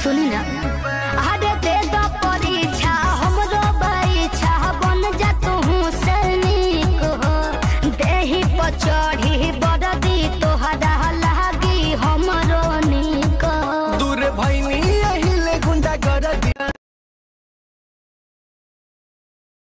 सुनी ना, अरे दे दो परीक्षा हमरो बन जा तू सैनिक हो, देही पर चढ़ी